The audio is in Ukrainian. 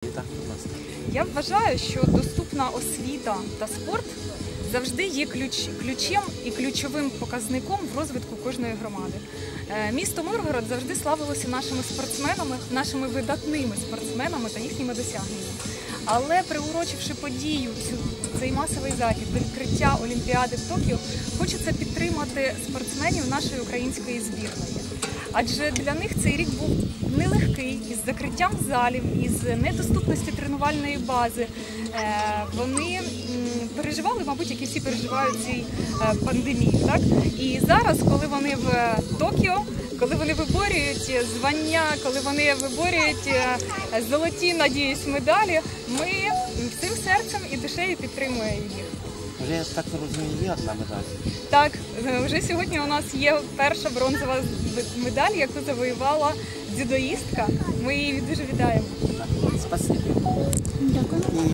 освіта, будь ласка. Я вважаю, що доступна освіта та спорт завжди є ключем і ключовим показником в розвитку кожної громади. Місто Миргород завжди славилося нашими спортсменами, нашими видатними спортсменами та їхніми досягненнями. Але приурочивши подію, цей масовий захід до відкриття Олімпіади в Токіо, хочеться підтримати спортсменів нашої української збірної. Адже для них цей рік був нелегкий, із закриттям залів, із недоступністю тренувальної бази. Вони переживали, мабуть, як і всі переживають цій пандемії. Так? І зараз, коли вони в Токіо, коли вони виборюють звання, коли вони виборюють золоті, надіюсь, медалі, ми всім серцем і душею підтримуємо їх. Вже, я так розумію, є одна медаль. Так, вже сьогодні у нас є перша бронзова медаль, яку завоювала дзюдоїстка. Ми її дуже вітаємо. Спасибо.